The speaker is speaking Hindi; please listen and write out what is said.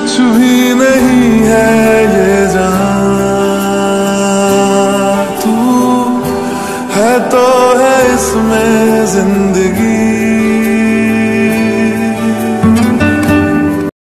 कुछ भी नहीं है ये जहां, तू है तो है इसमें जिंदगी।